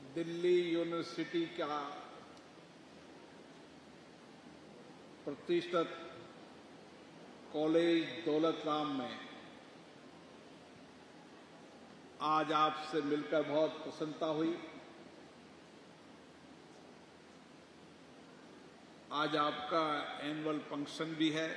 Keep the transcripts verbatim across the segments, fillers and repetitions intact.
Delhi university का प्रतिष्ठित college Daulat Ram में आज आपसे मिलकर बहुत प्रसन्नता हुई। आज आपका एनुअल फंक्शन भी है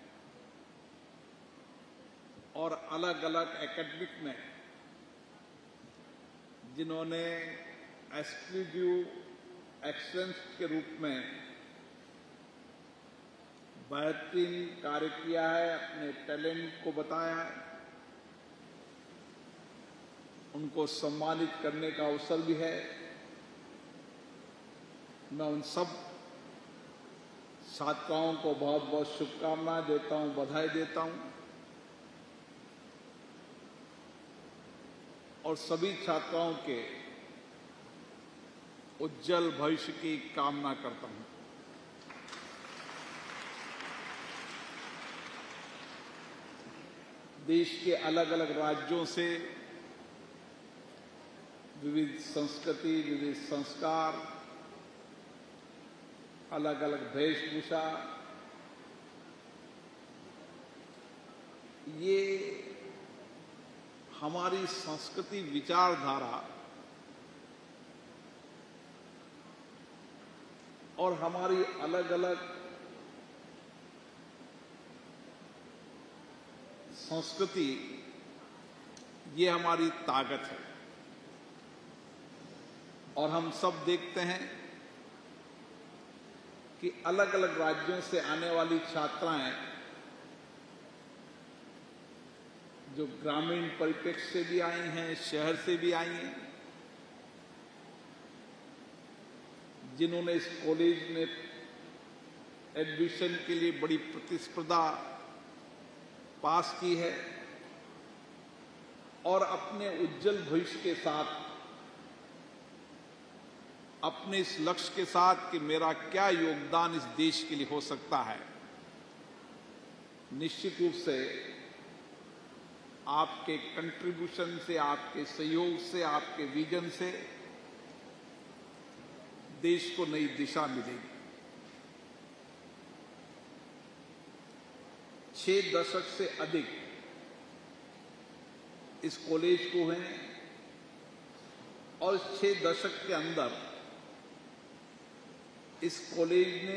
और अलग अलग एकेडमिक में जिन्होंने एक्सक्लूसिव एक्सेलेंस के रूप में बेहतरीन कार्य किया है, अपने टैलेंट को बताया है, उनको सम्मानित करने का अवसर भी है। मैं उन सब छात्राओं को बहुत बहुत शुभकामनाएं देता हूं, बधाई देता हूं और सभी छात्राओं के उज्जवल भविष्य की कामना करता हूं। देश के अलग अलग राज्यों से विविध संस्कृति, विविध संस्कार, अलग अलग वेशभूषा, ये हमारी संस्कृति विचारधारा और हमारी अलग अलग संस्कृति, ये हमारी ताकत है। और हम सब देखते हैं कि अलग अलग राज्यों से आने वाली छात्राएं जो ग्रामीण परिप्रेक्ष्य से भी आई हैं, शहर से भी आई हैं, जिन्होंने इस कॉलेज में एडमिशन के लिए बड़ी प्रतिस्पर्धा पास की है और अपने उज्जवल भविष्य के साथ, अपने इस लक्ष्य के साथ कि मेरा क्या योगदान इस देश के लिए हो सकता है, निश्चित रूप से आपके कंट्रीब्यूशन से, आपके सहयोग से, आपके विजन से देश को नई दिशा मिलेगी। छह दशक से अधिक इस कॉलेज को हैं और इस छह दशक के अंदर इस कॉलेज ने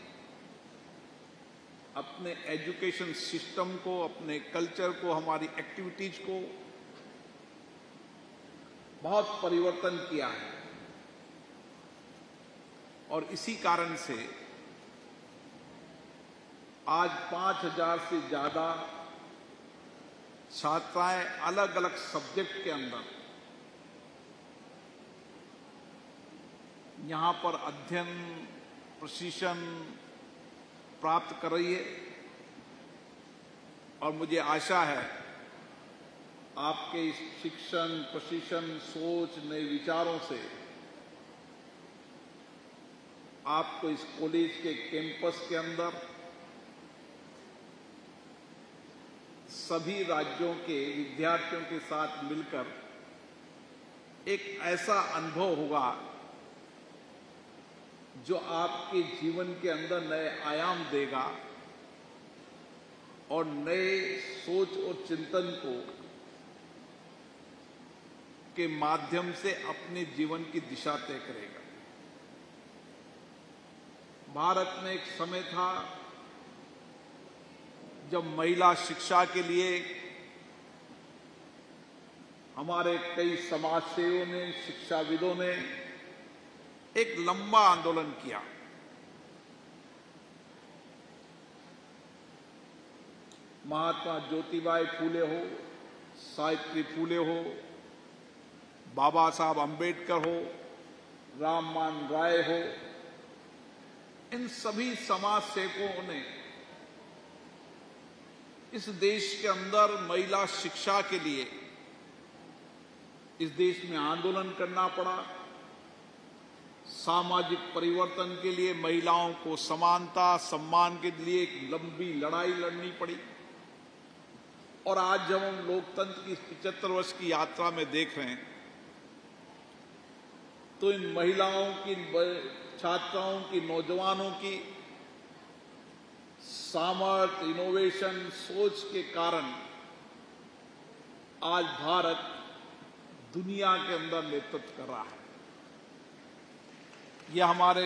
अपने एजुकेशन सिस्टम को, अपने कल्चर को, हमारी एक्टिविटीज को बहुत परिवर्तन किया है और इसी कारण से आज पांच हजार से ज्यादा छात्राएं अलग अलग सब्जेक्ट के अंदर यहां पर अध्ययन, प्रशिक्षण प्राप्त कर रही है और मुझे आशा है आपके इस शिक्षण, प्रशिक्षण, सोच, नए विचारों से आपको इस कॉलेज के कैंपस के अंदर सभी राज्यों के विद्यार्थियों के साथ मिलकर एक ऐसा अनुभव होगा जो आपके जीवन के अंदर नए आयाम देगा और नए सोच और चिंतन को के माध्यम से अपने जीवन की दिशा तय करेगा। भारत में एक समय था जब महिला शिक्षा के लिए हमारे कई समाजसेवियों ने, शिक्षाविदों ने एक लंबा आंदोलन किया। महात्मा ज्योतिबाई फूले हो, सावित्री फूले हो, बाबा साहब अंबेडकर हो, राममान राय हो, इन सभी समाज सेवकों ने इस देश के अंदर महिला शिक्षा के लिए इस देश में आंदोलन करना पड़ा। सामाजिक परिवर्तन के लिए महिलाओं को समानता, सम्मान के लिए एक लंबी लड़ाई लड़नी पड़ी और आज जब हम लोकतंत्र की पचहत्तर वर्ष की यात्रा में देख रहे हैं तो इन महिलाओं की, छात्राओं की, नौजवानों की सामर्थ्य, इनोवेशन, सोच के कारण आज भारत दुनिया के अंदर नेतृत्व कर रहा है। यह हमारे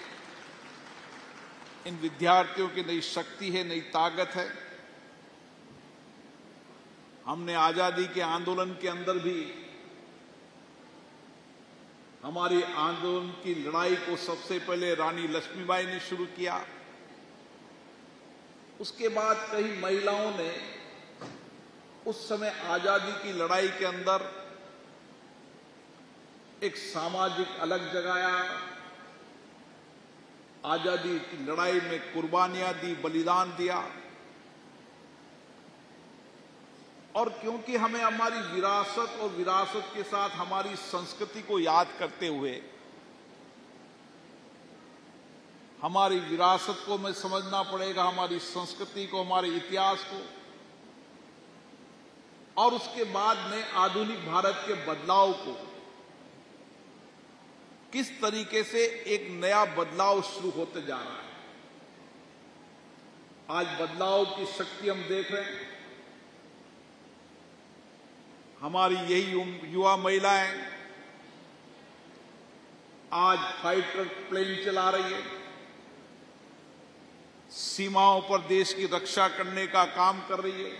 इन विद्यार्थियों की नई शक्ति है, नई ताकत है। हमने आजादी के आंदोलन के अंदर भी हमारी आंदोलन की लड़ाई को सबसे पहले रानी लक्ष्मीबाई ने शुरू किया। उसके बाद कई महिलाओं ने उस समय आजादी की लड़ाई के अंदर एक सामाजिक अलग जगाया, आजादी की लड़ाई में कुर्बानियां दी, बलिदान दिया। और क्योंकि हमें हमारी विरासत और विरासत के साथ हमारी संस्कृति को याद करते हुए हमारी विरासत को हमें समझना पड़ेगा, हमारी संस्कृति को, हमारे इतिहास को, और उसके बाद में आधुनिक भारत के बदलाव को, किस तरीके से एक नया बदलाव शुरू होते जा रहा है। आज बदलाव की शक्ति हम देख रहे हैं। हमारी यही युवा महिलाएं आज फाइटर प्लेन चला रही है, सीमाओं पर देश की रक्षा करने का काम कर रही है,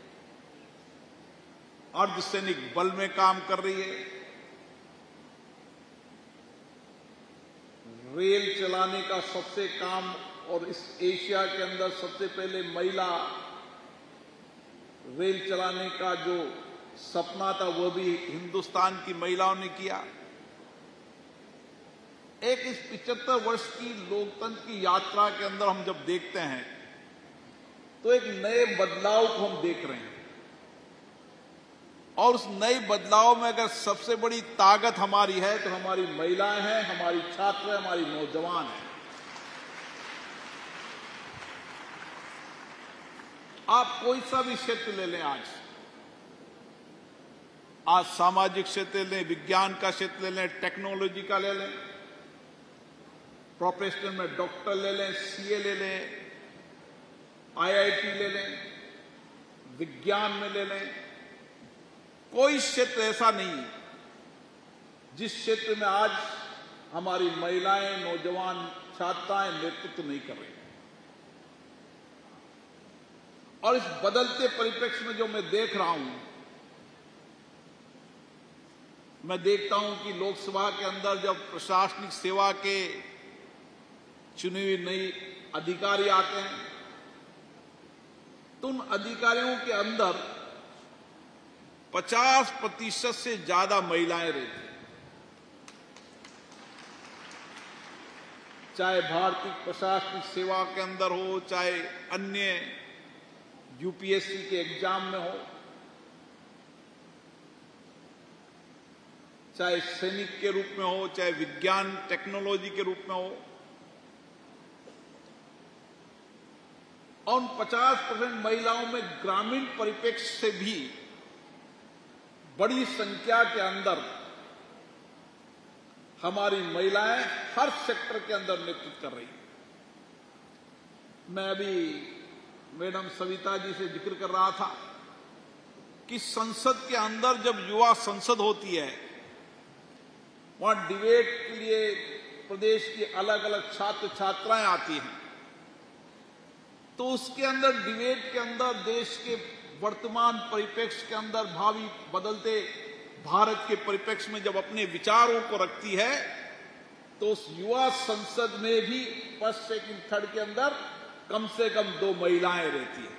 अर्धसैनिक बल में काम कर रही है, रेल चलाने का सबसे काम, और इस एशिया के अंदर सबसे पहले महिला रेल चलाने का जो सपना था वो भी हिंदुस्तान की महिलाओं ने किया। एक इस पिचहत्तर वर्ष की लोकतंत्र की यात्रा के अंदर हम जब देखते हैं तो एक नए बदलाव को हम देख रहे हैं, और उस नए बदलाव में अगर सबसे बड़ी ताकत हमारी है तो हमारी महिलाएं हैं, हमारी छात्र हैं, हमारी नौजवान हैं। आप कोई सा भी क्षेत्र ले लें, आज आज सामाजिक क्षेत्र ले लें, विज्ञान का क्षेत्र ले लें, टेक्नोलॉजी का ले लें, प्रोफेशनल में डॉक्टर ले लें, सीए ले लें, आईआईटी ले लें, विज्ञान में ले लें, कोई क्षेत्र ऐसा नहीं जिस क्षेत्र में आज हमारी महिलाएं, नौजवान, छात्राएं नेतृत्व नहीं कर रही। और इस बदलते परिप्रेक्ष्य में जो मैं देख रहा हूं, मैं देखता हूं कि लोकसभा के अंदर जब प्रशासनिक सेवा के चुनी हुई नई अधिकारी आते हैं तो उन अधिकारियों के अंदर पचास प्रतिशत से ज्यादा महिलाएं रहती हैं। चाहे भारतीय प्रशासनिक सेवा के अंदर हो, चाहे अन्य यूपीएससी के एग्जाम में हो, चाहे सैनिक के रूप में हो, चाहे विज्ञान टेक्नोलॉजी के रूप में हो, और उन पचास परसेंट महिलाओं में ग्रामीण परिप्रेक्ष्य से भी बड़ी संख्या के अंदर हमारी महिलाएं हर सेक्टर के अंदर नेतृत्व कर रही हैं। मैं अभी मैडम सविता जी से जिक्र कर रहा था कि संसद के अंदर जब युवा संसद होती है, वहां डिबेट के लिए प्रदेश की अलग अलग छात्र छात्राएं आती हैं, तो उसके अंदर डिबेट के अंदर देश के वर्तमान परिप्रेक्ष्य के अंदर भावी बदलते भारत के परिप्रेक्ष्य में जब अपने विचारों को रखती है तो उस युवा संसद में भी फर्स्ट सेकंड थर्ड के अंदर कम से कम दो महिलाएं रहती हैं।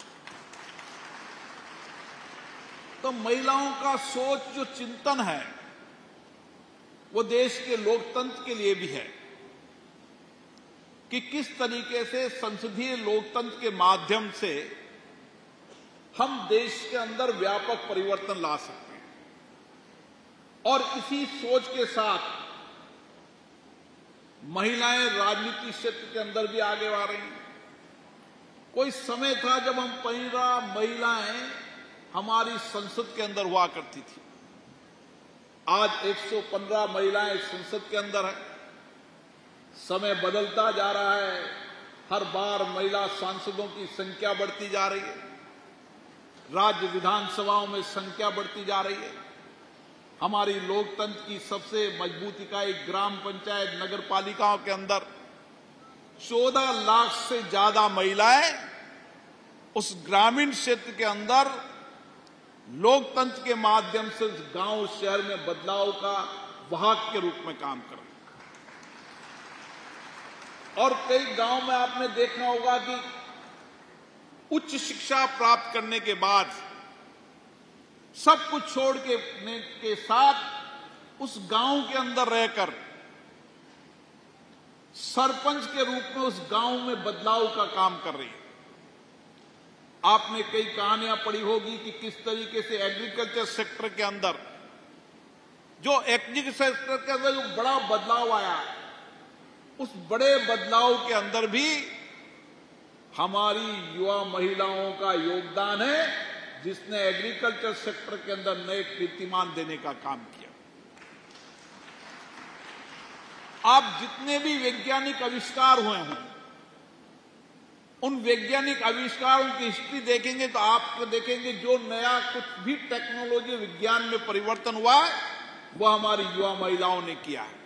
तो महिलाओं का सोच, जो चिंतन है, वो देश के लोकतंत्र के लिए भी है कि किस तरीके से संसदीय लोकतंत्र के माध्यम से हम देश के अंदर व्यापक परिवर्तन ला सकते हैं। और इसी सोच के साथ महिलाएं राजनीति क्षेत्र के अंदर भी आगे आ रही हैं। कोई समय था जब हम पंद्रह महिलाएं हमारी संसद के अंदर हुआ करती थी। आज एक सौ पंद्रह महिलाएं संसद के अंदर हैं। समय बदलता जा रहा है, हर बार महिला सांसदों की संख्या बढ़ती जा रही है, राज्य विधानसभाओं में संख्या बढ़ती जा रही है। हमारी लोकतंत्र की सबसे मजबूत इकाई ग्राम पंचायत नगर पालिकाओं के अंदर चौदह लाख से ज्यादा महिलाएं उस ग्रामीण क्षेत्र के अंदर लोकतंत्र के माध्यम से उस गांव शहर में बदलाव का वाहक के रूप में काम कर रही है। और कई गांव में आपने देखना होगा कि उच्च शिक्षा प्राप्त करने के बाद सब कुछ छोड़ के के साथ उस गांव के अंदर रहकर सरपंच के रूप में उस गांव में बदलाव का काम कर रही है। आपने कई कहानियां पढ़ी होगी कि किस तरीके से एग्रीकल्चर सेक्टर के अंदर जो एग्रीकल्चर सेक्टर के अंदर जो बड़ा बदलाव आया, उस बड़े बदलाव के अंदर भी हमारी युवा महिलाओं का योगदान है, जिसने एग्रीकल्चर सेक्टर के अंदर नए कीर्तिमान देने का काम किया। आप जितने भी वैज्ञानिक आविष्कार हुए हैं, उन वैज्ञानिक आविष्कारों की हिस्ट्री देखेंगे तो आप देखेंगे जो नया कुछ भी टेक्नोलॉजी विज्ञान में परिवर्तन हुआ है, वो हमारी युवा महिलाओं ने किया है।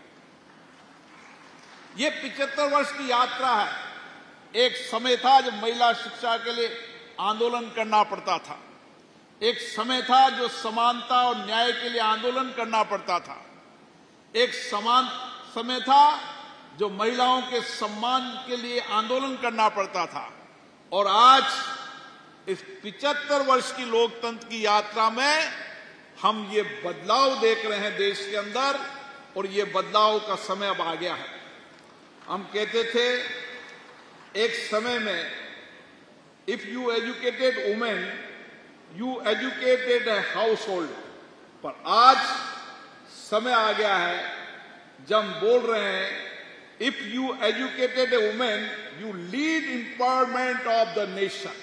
ये पिचहत्तर वर्ष की यात्रा है। एक समय था जब महिला शिक्षा के लिए आंदोलन करना पड़ता था, एक समय था जो समानता और न्याय के लिए आंदोलन करना पड़ता था, एक समान समय था जो महिलाओं के सम्मान के लिए आंदोलन करना पड़ता था। और आज इस पिचहत्तर वर्ष की लोकतंत्र की यात्रा में हम ये बदलाव देख रहे हैं देश के अंदर, और ये बदलाव का समय अब आ गया है। हम कहते थे एक समय में, if you educated women you educated a household, पर आज समय आ गया है जब हम बोल रहे हैं if you educated a women you lead empowerment of the nation.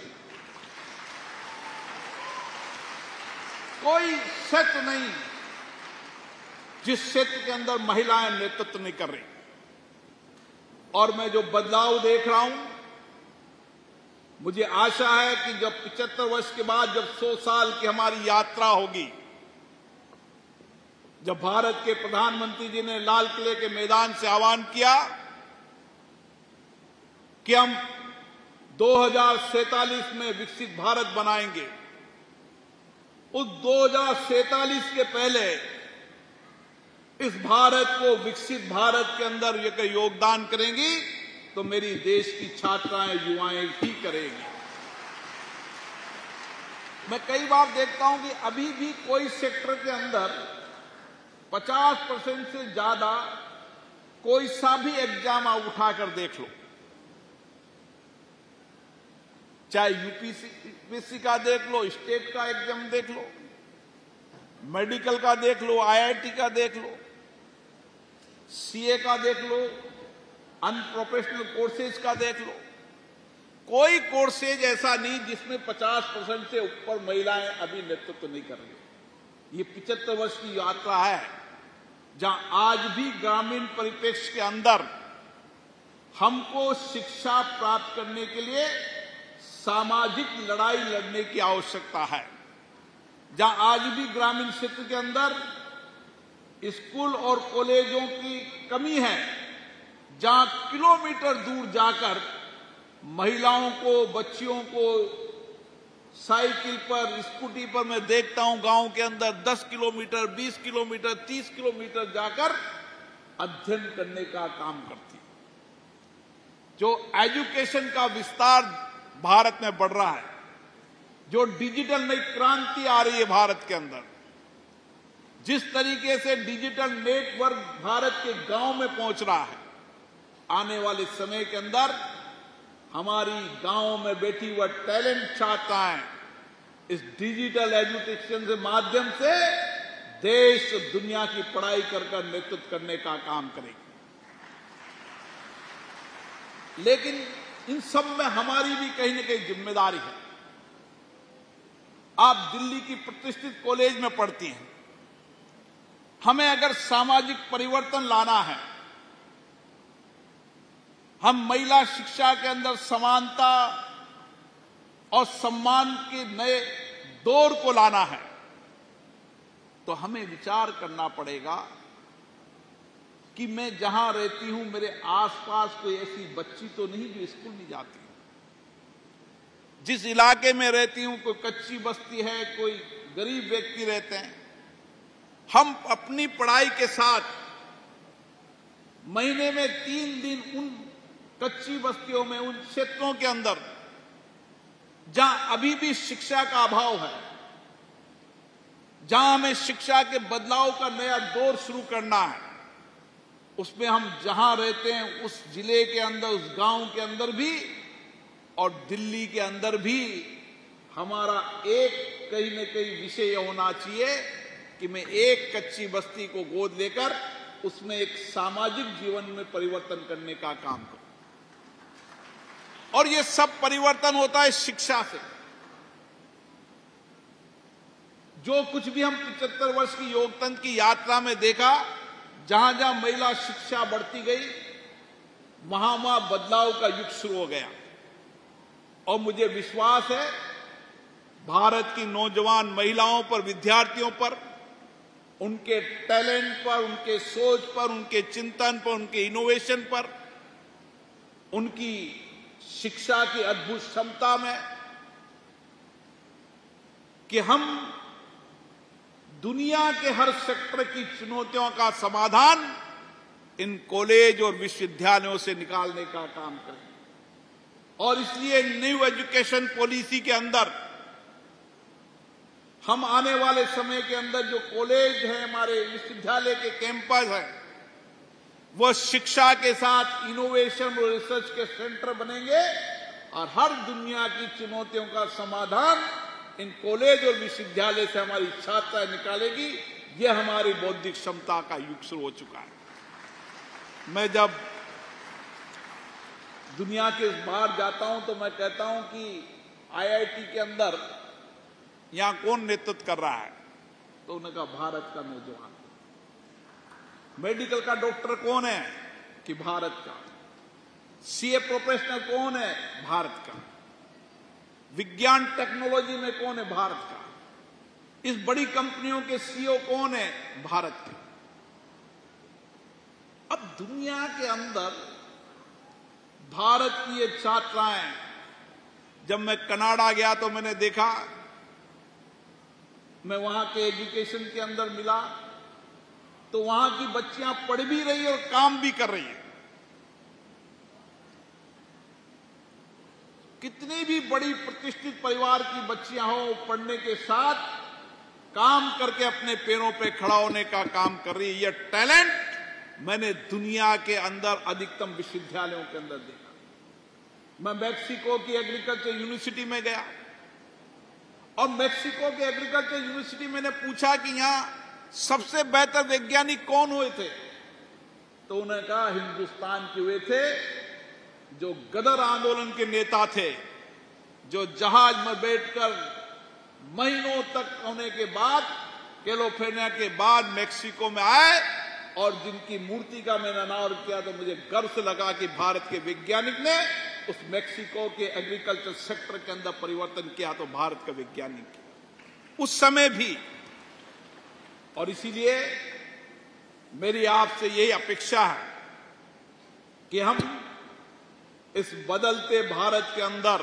कोई क्षेत्र नहीं जिस क्षेत्र के अंदर महिलाएं नेतृत्व नहीं कर रही। और मैं जो बदलाव देख रहा हूं, मुझे आशा है कि जब पचहत्तर वर्ष के बाद जब सौ साल की हमारी यात्रा होगी, जब भारत के प्रधानमंत्री जी ने लाल किले के मैदान से आह्वान किया कि हम दो हज़ार सैंतालीस में विकसित भारत बनाएंगे, उस दो हज़ार सैंतालीस के पहले इस भारत को विकसित भारत के अंदर ये योगदान करेंगी तो मेरी देश की छात्राएं युवाएं ही करेंगी। मैं कई बार देखता हूं कि अभी भी कोई सेक्टर के अंदर पचास परसेंट से ज्यादा कोई सा भी एग्जाम आप उठाकर देख लो, चाहे यूपीएससी का देख लो, स्टेट का एग्जाम देख लो, मेडिकल का देख लो, आईआईटी का देख लो, सीए का देख लो, अनप्रोफेशनल कोर्सेज का देख लो, कोई कोर्सेज ऐसा नहीं जिसमें पचास परसेंट से ऊपर महिलाएं अभी नेतृत्व नहीं कर रही। ये पिचहत्तर वर्ष की यात्रा है जहां आज भी ग्रामीण परिप्रेक्ष्य के अंदर हमको शिक्षा प्राप्त करने के लिए सामाजिक लड़ाई लड़ने की आवश्यकता है, जहां आज भी ग्रामीण क्षेत्र के अंदर स्कूल और कॉलेजों की कमी है, जहां किलोमीटर दूर जाकर महिलाओं को, बच्चियों को साइकिल पर, स्कूटी पर मैं देखता हूं गांव के अंदर दस किलोमीटर, बीस किलोमीटर, तीस किलोमीटर जाकर अध्ययन करने का काम करती है। जो एजुकेशन का विस्तार भारत में बढ़ रहा है, जो डिजिटल नई क्रांति आ रही है भारत के अंदर, जिस तरीके से डिजिटल नेटवर्क भारत के गांव में पहुंच रहा है, आने वाले समय के अंदर हमारी गांव में बैठी हुआ टैलेंट छात्राएं इस डिजिटल एजुकेशन के माध्यम से देश दुनिया की पढ़ाई कर कर नेतृत्व करने का काम करेगी। लेकिन इन सब में हमारी भी कहीं न कहीं जिम्मेदारी है। आप दिल्ली की प्रतिष्ठित कॉलेज में पढ़ती हैं, हमें अगर सामाजिक परिवर्तन लाना है, हम महिला शिक्षा के अंदर समानता और सम्मान के नए दौर को लाना है, तो हमें विचार करना पड़ेगा कि मैं जहां रहती हूं मेरे आसपास कोई ऐसी बच्ची तो नहीं जो स्कूल नहीं जाती। जिस इलाके में रहती हूं कोई कच्ची बस्ती है, कोई गरीब व्यक्ति रहते हैं। हम अपनी पढ़ाई के साथ महीने में तीन दिन उन कच्ची बस्तियों में, उन क्षेत्रों के अंदर जहां अभी भी शिक्षा का अभाव है, जहां हमें शिक्षा के बदलाव का नया दौर शुरू करना है, उसमें हम जहां रहते हैं उस जिले के अंदर, उस गांव के अंदर भी और दिल्ली के अंदर भी हमारा एक कहीं न कहीं विषय होना चाहिए कि मैं एक कच्ची बस्ती को गोद लेकर उसमें एक सामाजिक जीवन में परिवर्तन करने का काम करूं। और ये सब परिवर्तन होता है शिक्षा से। जो कुछ भी हम पचहत्तर वर्ष की योगतंत्र की यात्रा में देखा, जहां जहां महिला शिक्षा बढ़ती गई, वहां वहां बदलाव का युग शुरू हो गया। और मुझे विश्वास है भारत की नौजवान महिलाओं पर, विद्यार्थियों पर, उनके टैलेंट पर, उनके सोच पर, उनके चिंतन पर, उनके इनोवेशन पर, उनकी शिक्षा की अद्भुत क्षमता में, कि हम दुनिया के हर सेक्टर की चुनौतियों का समाधान इन कॉलेज और विश्वविद्यालयों से निकालने का काम करें। और इसलिए न्यू एजुकेशन पॉलिसी के अंदर हम आने वाले समय के अंदर जो कॉलेज है, हमारे विश्वविद्यालय के कैंपस है, वह शिक्षा के साथ इनोवेशन और रिसर्च के सेंटर बनेंगे और हर दुनिया की चुनौतियों का समाधान इन कॉलेज और विश्वविद्यालय से हमारी छात्राएं निकालेगी। यह हमारी बौद्धिक क्षमता का युग शुरू हो चुका है। मैं जब दुनिया के बाहर जाता हूं तो मैं कहता हूं कि आईआईटी के अंदर यहां कौन नेतृत्व कर रहा है, तो उन्होंने कहा भारत का नौजवान। मेडिकल का डॉक्टर कौन है, कि भारत का। सीए प्रोफेशनल कौन है, भारत का। विज्ञान टेक्नोलॉजी में कौन है, भारत का। इस बड़ी कंपनियों के सीईओ कौन है, भारत के। अब दुनिया के अंदर भारत की ये छात्राएं, जब मैं कनाडा गया तो मैंने देखा, मैं वहां के एजुकेशन के अंदर मिला, तो वहां की बच्चियां पढ़ भी रही और काम भी कर रही है। कितनी भी बड़ी प्रतिष्ठित परिवार की बच्चियां हो, पढ़ने के साथ काम करके अपने पैरों पे खड़ा होने का काम कर रही है। यह टैलेंट मैंने दुनिया के अंदर अधिकतम विश्वविद्यालयों के अंदर देखा। मैं मैक्सिको की एग्रीकल्चर यूनिवर्सिटी में गया और मैक्सिको के एग्रीकल्चर यूनिवर्सिटी मैंने पूछा कि यहां सबसे बेहतर वैज्ञानिक कौन हुए थे, तो उन्होंने कहा हिंदुस्तान के हुए थे जो गदर आंदोलन के नेता थे, जो जहाज में बैठकर महीनों तक होने के बाद, कैलिफोर्निया के बाद मैक्सिको में आए और जिनकी मूर्ति का मैंने अनावरण किया, तो मुझे गर्व से लगा कि भारत के वैज्ञानिक ने उस मैक्सिको के एग्रीकल्चर सेक्टर के अंदर परिवर्तन किया, तो भारत का वैज्ञानिक किया उस समय भी। और इसीलिए मेरी आपसे यही अपेक्षा है कि हम इस बदलते भारत के अंदर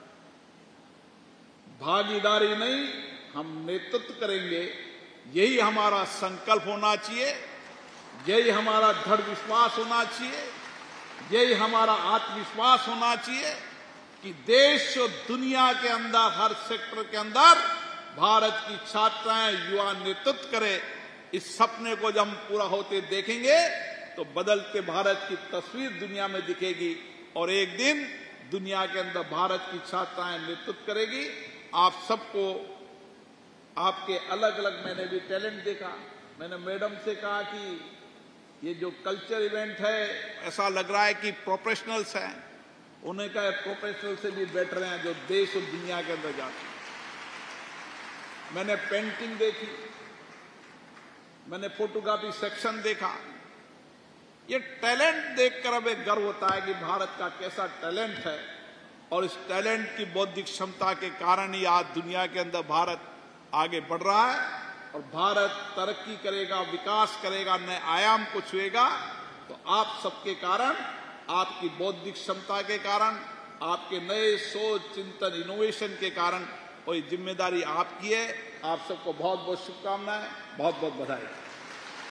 भागीदारी नहीं, हम नेतृत्व करेंगे। यही हमारा संकल्प होना चाहिए, यही हमारा दृढ़ विश्वास होना चाहिए, यही हमारा आत्मविश्वास होना चाहिए कि देश और दुनिया के अंदर, हर सेक्टर के अंदर भारत की छात्राएं, युवा नेतृत्व करे। इस सपने को जब हम पूरा होते देखेंगे तो बदलते भारत की तस्वीर दुनिया में दिखेगी और एक दिन दुनिया के अंदर भारत की छात्राएं नेतृत्व करेगी। आप सबको, आपके अलग अलग, मैंने भी टैलेंट देखा। मैंने मैडम से कहा कि ये जो कल्चर इवेंट है, ऐसा लग रहा है कि प्रोफेशनल्स हैं। उन्हें कहा प्रोफेशनल से भी बेटर हैं जो देश और दुनिया के अंदर जाते हैं। मैंने पेंटिंग देखी, मैंने फोटोग्राफी सेक्शन देखा। ये टैलेंट देखकर अब एक गर्व होता है कि भारत का कैसा टैलेंट है, और इस टैलेंट की बौद्धिक क्षमता के कारण ही आज दुनिया के अंदर भारत आगे बढ़ रहा है, और भारत तरक्की करेगा, विकास करेगा, नए आयाम को छुएगा तो आप सबके कारण, आपकी बौद्धिक क्षमता के कारण, आपके नए सोच, चिंतन, इनोवेशन के कारण। और ये जिम्मेदारी आपकी है। आप सबको बहुत बहुत शुभकामनाएं, बहुत बहुत बधाई।